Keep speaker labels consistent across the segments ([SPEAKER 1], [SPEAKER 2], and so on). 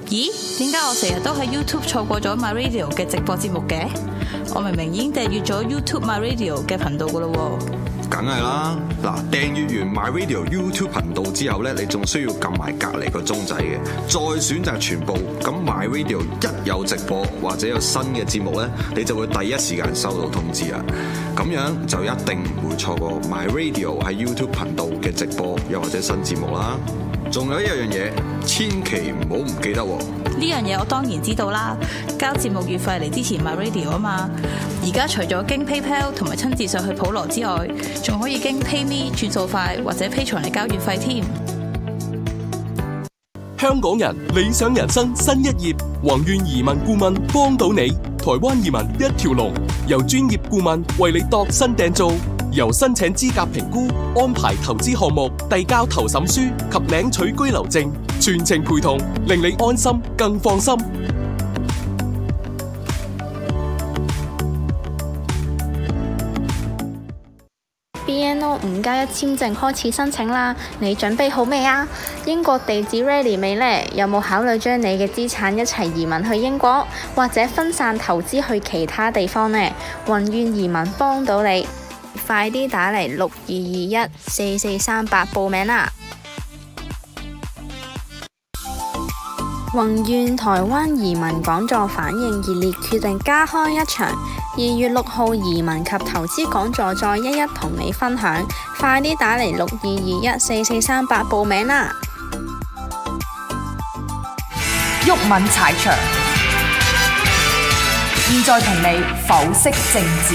[SPEAKER 1] 咦？點解我成日都喺 YouTube 錯過咗 MyRadio 嘅直播節目嘅？我明明已經訂閱咗 YouTube MyRadio 嘅頻道噶咯喎。
[SPEAKER 2] 梗係啦，嗱，訂閱完 MyRadio YouTube 頻道之後咧，你仲需要撳埋隔離個鐘仔嘅，再選擇全部。咁 MyRadio 一有直播或者有新嘅節目咧，你就會第一時間收到通知啊！咁樣就一定唔會錯過 MyRadio 喺 YouTube 頻道嘅直播又或者新節目啦。仲有一樣嘢，千祈唔好唔記得喎！
[SPEAKER 1] 呢樣嘢我當然知道啦，交節目月費嚟支持 MyRadio 啊嘛。而家除咗經 PayPal 同埋親自上去普羅之外，仲可以經 PayMe 轉數快或者 Patreon嚟交月費添。
[SPEAKER 3] 香港人理想人生新一頁，宏願移民顧問幫到你，台灣移民一條龍，由專業顧問為你度身訂造，由申請資格評估、安排投資項目、遞交投審書及領取居留證，全程陪同，令你安心更放心。
[SPEAKER 4] BNO 5+1簽證開始申請啦，你準備好未啊？英國地址 ready 未呢？有冇考慮將你嘅資產一齊移民去英國，或者分散投資去其他地方呢？宏願移民幫到你，快啲打嚟62214438報名啦！宏願台灣移民講座反應熱烈，決定加開一場2月6號移民及投資講座，再一一同你分享。快啲打嚟62214438報名啦！
[SPEAKER 5] 毓民踩場，現在同你剖析政治。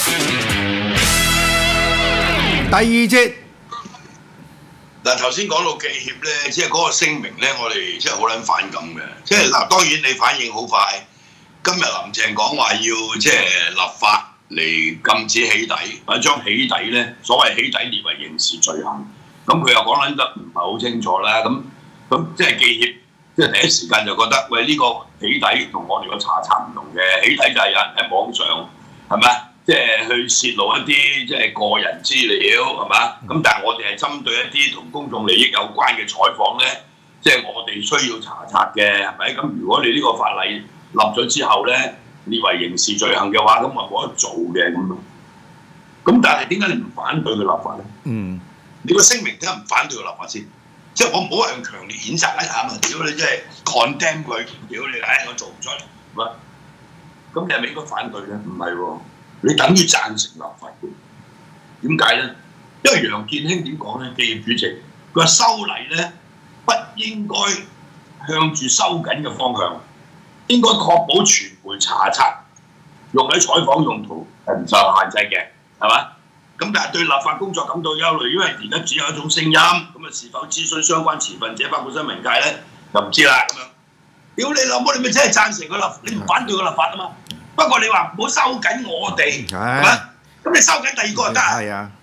[SPEAKER 6] 第二節。
[SPEAKER 7] 嗱，頭先講到記協咧，即係嗰個聲明咧，我哋即係好撚反感嘅。即係嗱，當然你反應好快。今日林鄭講話要即係立法嚟禁止起底，或者將起底咧，所謂起底列為刑事罪行。咁佢又講撚得唔係好清楚啦。咁即係記協，即係第一時間就覺得，喂，呢個起底同我哋個查冊唔同嘅。起底就係有人喺網上係咪？即係去泄露一啲即係個人資料係嘛？咁但係我哋係針對一啲同公眾利益有關嘅採訪咧，即係我哋需要查冊嘅係咪？咁如果你呢個法例立咗之後咧，列為刑事罪行嘅話，咁咪冇得做嘅咁。咁但係點解你唔反對佢立法咧？你個聲明點解唔反對佢立法先？即係我唔好話用強烈譴責一下嘛！屌你即係 condemn 佢，屌你我做唔出，係嘛？咁你係咪應該反對咧？唔係喎。你等於贊成立法嘅，點解咧？因為楊健興點講咧？記協主席佢話修例咧不應該向住收緊嘅方向，應該確保傳媒查冊用喺採訪用途係唔受限制嘅，係嘛？咁但係對立法工作感到憂慮，因為而家只有一種聲音，咁啊是否諮詢相關持份者，包括新聞界咧，就唔知啦咁樣。屌你老母，你咪真係贊成佢立，你唔反對佢立法啊嘛？不過你話唔好收緊我哋，係嘛？咁你收緊第二個就得啊？係啊。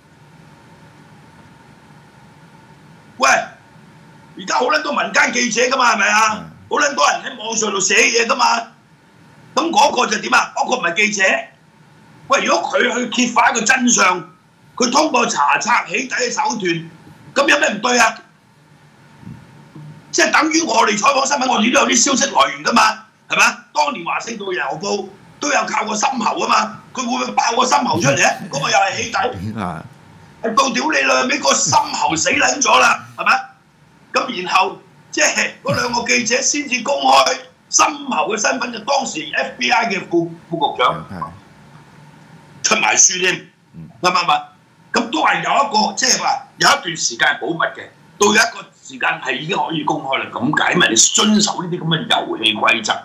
[SPEAKER 7] 喂，而家好撚多民間記者噶嘛，係咪啊？好撚多人喺網上度寫嘢噶嘛。咁嗰個就點啊？嗰個唔係記者。喂，如果佢去揭發一個真相，佢通過查冊起底嘅手段，咁有咩唔對啊？即係等於我哋採訪新聞，我哋都有啲消息來源噶嘛，係咪？當年華盛頓郵報都有靠個深喉啊嘛，佢會唔會爆個深喉出嚟咧？嗰個又係起底，係到屌你啦！尾個深喉死撚咗啦，係咪？咁然後即係嗰兩個記者先至公開深喉嘅身份，就當時 FBI 嘅副局長出埋書添，啱唔啱？咁都係有一個即係話有一段時間係保密嘅，到有一個時間係已經可以公開啦。咁解咪你遵守呢啲咁嘅遊戲規則。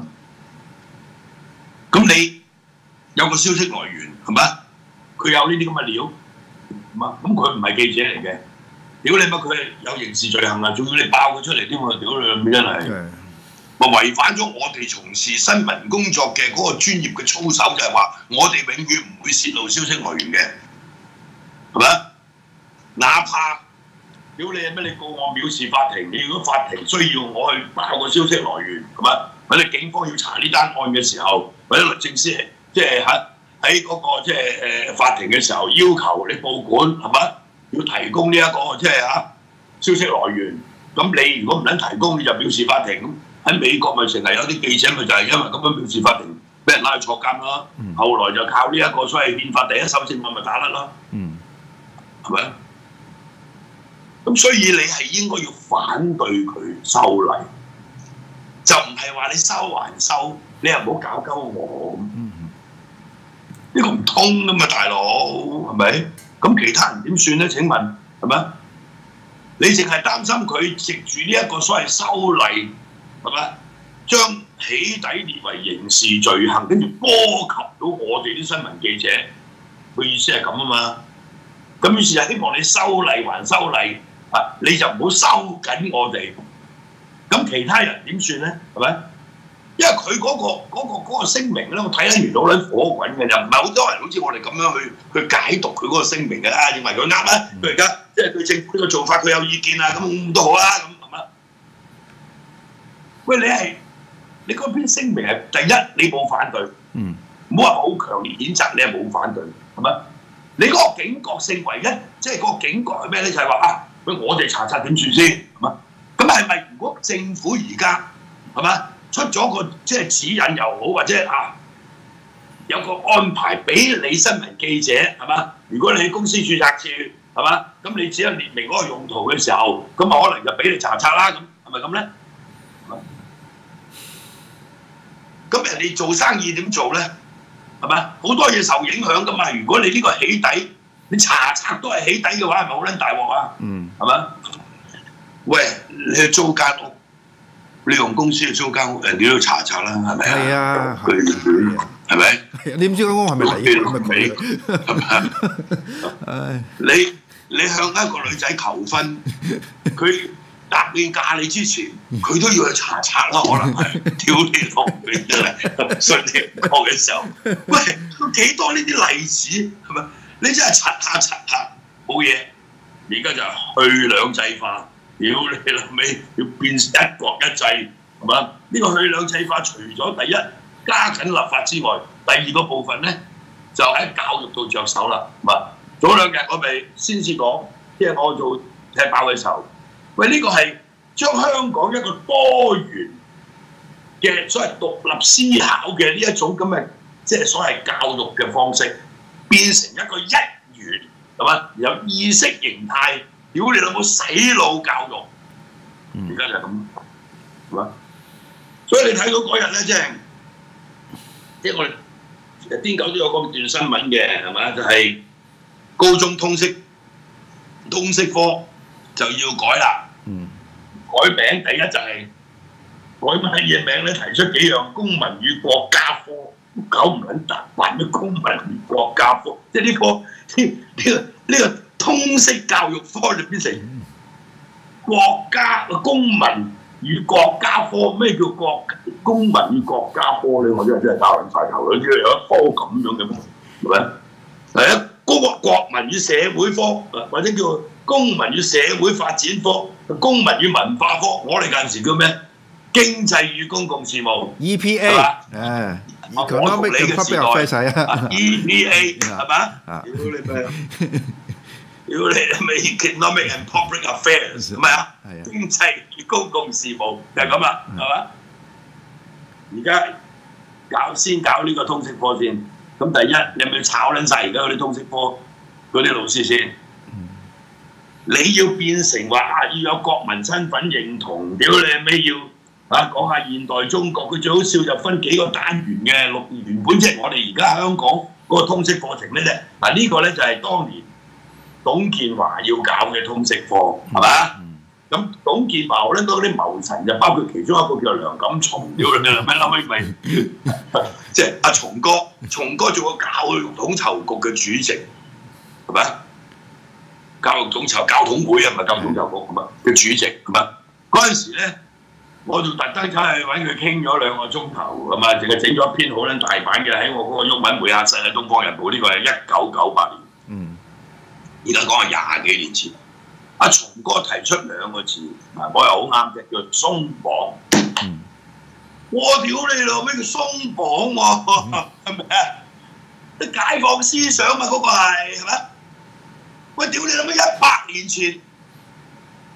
[SPEAKER 7] 咁你有個消息來源係咪？佢有呢啲咁嘅料，咁佢唔係記者嚟嘅，屌你乜佢係有刑事罪行啊！仲要你爆佢出嚟添喎，屌你真係，咪違反咗我哋從事新聞工作嘅嗰個專業嘅操守，就係話我哋永遠唔會泄露消息來源嘅，係咪？哪怕屌你乜你告我藐視法庭，你如果法庭需要我去爆個消息來源，係咪？或者警方要查呢單案嘅時候，或者律政司即係喺嗰個即係法庭嘅時候要求你報館係咪？要提供呢一個即係消息來源。咁你如果唔撚提供，你就藐視法庭。 喺美國咪成日有啲記者咪就係因為咁樣藐視法庭，俾人拉去坐監啦。後來就靠呢一個所謂憲法第一修正案咪打甩啦。係咪？咁所以你係應該要反對佢修例，就唔係話你收還收，你又唔好搞鳩我咁。呢個唔通噶嘛，大佬係咪？咁其他人點算咧？請問係咪？你淨係擔心佢藉住呢一個所謂修例係咪？將起底列為刑事罪行，跟住波及到我哋啲新聞記者，佢意思係咁啊嘛。咁於是就希望你修例還修例啊，你就唔好收緊我哋。咁其他人點算咧？係咪？因為佢嗰個聲明咧，我睇得完好撚火滾嘅，就唔係好多人好似我哋咁樣去解讀佢嗰個聲明嘅啊，認為佢啱啦。佢而家即係對政府呢個做法佢有意見啊，咁都好啦，咁係嘛？喂，你嗰篇聲明係第一，你冇反對，唔好話好強烈譴責，你係冇反對，係咪？你嗰個警覺性唯一，即係嗰個警覺係咩咧？就係話啊，喂，我哋查點算先，係嘛？咁係咪如果政府而家係嘛？出咗個即係指引又好，或者啊有個安排俾你新聞記者係嘛？如果你喺公司註冊處係嘛，咁你只有列明嗰個用途嘅時候，咁啊可能就俾你查冊啦。咁係咪咁咧？咁人哋做生意點做咧？係嘛？好多嘢受影響噶嘛。如果你呢個起底，你查冊都係起底嘅話，係咪好撚大鑊啊？係嘛？喂，你去租間屋。你用公司去租間屋，人哋都要查冊啦，係咪啊？係啊，係咪？
[SPEAKER 6] 你唔知間屋係咪你？係
[SPEAKER 7] 咪？你向一個女仔求婚，佢答應嫁你之前，佢都要去查冊啦，可能係屌你老味真係信你唔過嘅時候，喂，都幾多呢啲例子係咪？你真係查下冇嘢，而家就去兩制化。屌你老味，要變成一國一制，係嘛？呢個去兩制化，除咗第一加緊立法之外，第二個部分咧就喺教育度着手啦。唔係早兩日我咪先至講，即係我做踢爆嘅時候，喂呢個係將香港一個多元嘅所謂獨立思考嘅呢一種咁嘅即係所謂教育嘅方式，變成一個一元係嘛？有意識形態。屌你老母洗腦教育，而家就係咁，係嘛？所以你睇到嗰日咧，即係我哋癲狗都有嗰段新聞嘅，係嘛？就係、是、高中通識科就要改啦。改名第一就係、改乜嘢名咧？提出幾樣公民與國家科，搞唔撚達辦咩公民與國家科？即係呢個。通識教育科就變成國家公民與國家科，咩叫公民與國家科咧？我真係搞撚晒頭啦！有一科咁樣嘅咩？係咪？係啊，國民與社會科，或者叫公民與社會發展科、公民與文化科，我哋嗰陣時叫咩？經濟與公共事務
[SPEAKER 6] EPA 誒，
[SPEAKER 7] 我讀你嘅時代 EPA 係嘛？屌你咩？屌你咪 economic and public affairs 係咪啊？經濟與公共事務就係咁啦，係嘛？而家先搞呢個通識科先，咁第一你係咪要炒撚晒而家嗰啲通識科嗰啲老師先？你要變成話要有國民身份認同，屌你咩要講下現代中國，佢最好笑就分幾個單元嘅原本即係我哋而家香港嗰個通識課程咧啫。呢個咧就係當年董建華要搞嘅通識科，係嘛？咁董建華咧嗰啲謀臣就包括其中一個叫梁錦松，屌你咩諗起咪即係阿松哥做個教育統籌局嘅主席，係咪？教育統籌教統會啊，唔係教育統籌局咁啊嘅主席，係嘛？嗰陣時咧，我就特登走去揾佢傾咗2個鐘頭，咁啊，淨係整咗一篇好撚大版嘅喺我嗰個毓民會客室喺《東方日報》，呢個係1998年。而家講係20幾年前，阿松哥提出2個字，我又好啱嘅，叫鬆綁。我屌你老味，叫鬆綁喎，係咪啊？啲解放思想嘛，嗰個係咪？喂，屌你老味，100年前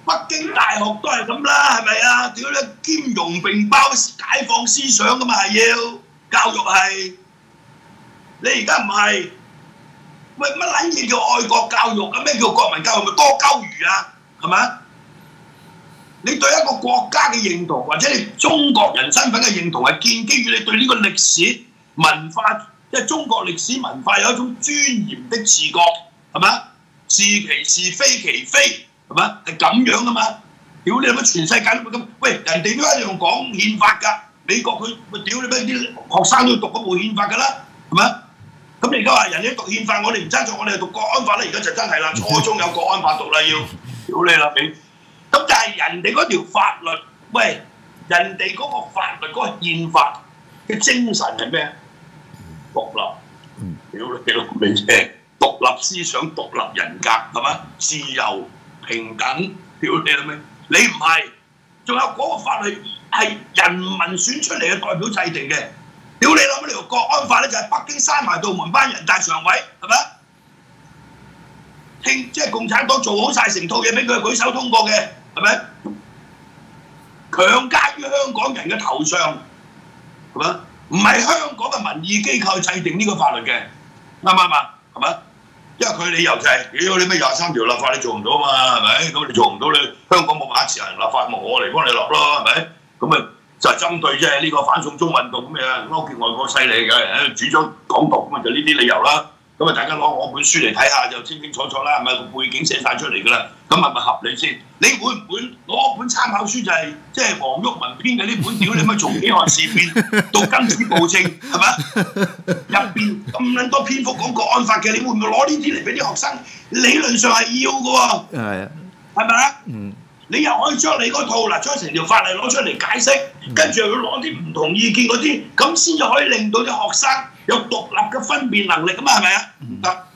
[SPEAKER 7] 北京大學都係咁啦，係咪啊？屌你兼容並包解放思想噶嘛，係要教育係。你而家唔係，喂乜撚嘢叫愛國教育啊？咩叫國民教育？咪多鳩餘啊？係咪？你對一個國家嘅認同，或者你中國人身份嘅認同，係建基於你對呢個歷史文化，即係中國歷史文化有一種尊嚴的自覺，係咪？是其是非其非，係咪？係咁樣噶嘛？屌你乜全世界都咁，喂人哋都一樣講憲法㗎，美國佢屌你乜啲學生都要讀嗰部憲法㗎啦，係咪？咁你而家話人哋讀憲法，我哋唔爭在，我哋讀國安法咧，而家就真係啦，初中有國安法讀啦，要屌你啦你。咁但係人哋嗰條法律，喂，人哋嗰個法律嗰個憲法嘅精神係咩？獨立，屌你老味啫！獨立思想、獨立人格係嘛？自由、平等，屌你老味！你唔係，仲有嗰個法律係人民選出嚟嘅代表制定嘅。屌你老味！你條國安法咧就係北京閂埋道門班人大常委係咪？即係共產黨做好晒成套嘢俾佢舉手通過嘅。係咪？強加於香港人嘅頭上，係咪？唔係香港嘅民意機構制定呢個法律嘅，啱唔啱啊？係咪？因為佢理由就係，屌你咩23條立法你做唔到嘛，係咪？咁你做唔到，你香港冇辦法自行立法，咪我嚟幫你立咯，係咪？咁咪就係針對即係呢個反送中運動咁嘅勾結外國勢力嘅，主張港獨咁啊，就呢啲理由啦。咁啊，大家攞我本書嚟睇下就清清楚楚啦，係咪個背景寫晒出嚟㗎啦？咁係咪合理先？你會唔會攞本參考書就係即係黃毓民編嘅呢本屌你乜從幾何事變到根子暴政係咪？入邊咁撚多篇幅講國安法嘅，你會唔會攞呢啲嚟俾啲學生？理論上係要嘅喎，係啊，係咪啊？你又可以將你嗰套嗱，將成條法例攞出嚟解釋，跟住又要攞啲唔同意見嗰啲，咁先至可以令到啲學生有獨立嘅分辨能力啊嘛，係咪啊？唔得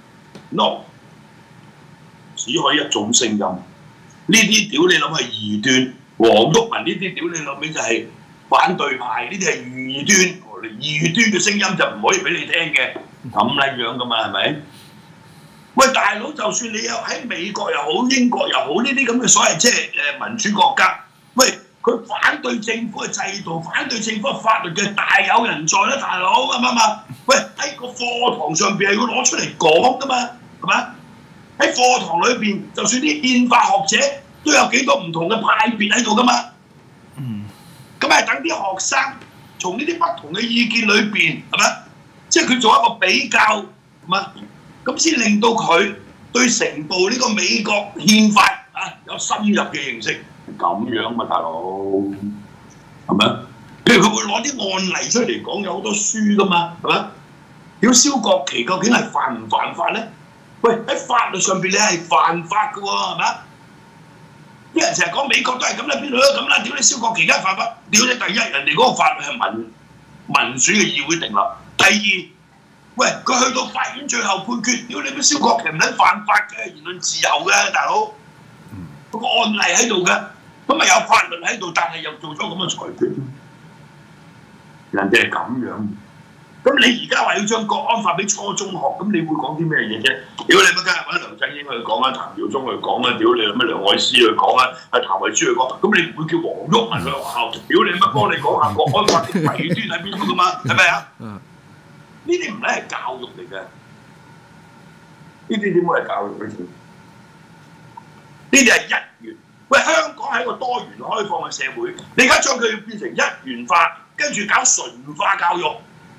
[SPEAKER 7] ，no， 只可以一種聲音。呢啲屌你諗係異端，黃毓民呢啲屌你諗尾就係反對派，呢啲係異端，異端嘅聲音就唔可以俾你聽嘅，咁撚樣噶嘛，係咪？喂，大佬，就算你有喺美國又好、英國又好呢啲咁嘅所謂即係民主國家，喂，佢反對政府嘅制度、反對政府嘅法律嘅大有人在啦，大佬啱唔啱啊？喂，喺個課堂上邊係要攞出嚟講噶嘛，係咪？喺課堂裏邊，就算啲憲法學者都有幾多唔同嘅派別喺度噶嘛。咁係等啲學生從呢啲不同嘅意見裏邊，係咪？即係佢做一個比較，係嘛？咁先令到佢對成部呢個美國憲法啊有深入嘅認識，咁樣嘛，大佬係咪？譬如佢會攞啲案例出嚟講，有好多書噶嘛，係咪？屌燒國旗究竟係犯唔犯法咧？喂，喺法律上邊你係犯法嘅喎，係咪？啲人成日講美國都係咁啦，邊度都咁啦，屌你燒國旗梗係犯法，屌你第一人哋嗰個法律係民主嘅議會定立，第二。喂，佢去到法院最後判決，屌你乜燒國旗唔撚犯法嘅，言論自由嘅，大佬，嗰個案例喺度嘅，咁咪有法律喺度，但係又做咗咁嘅裁決，人哋係咁樣。咁你而家話要將國安法俾初中學，咁你會講啲咩嘢啫？屌你乜梗係揾梁振英去講啊，譚耀宗去講啊，屌你乜梁愛詩去講啊，譚慧珠去講，咁你唔會叫黃毓民去學校，屌你乜幫你講下國安法啲弊端喺邊度噶嘛？係咪啊？呢啲唔係教育嚟嘅，呢啲點會係教育咧？呢啲係一元。喂，香港係一個多元開放嘅社會，你而家將佢變成一元化，跟住搞純化教育、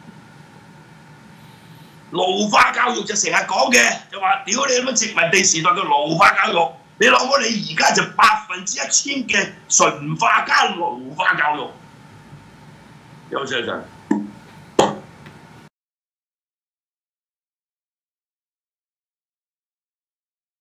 [SPEAKER 7] 奴化教育就成日講嘅，就話屌你乜殖民地時代嘅奴化教育，你諗下你而家就1000%嘅純化加奴化教育，休息一陣。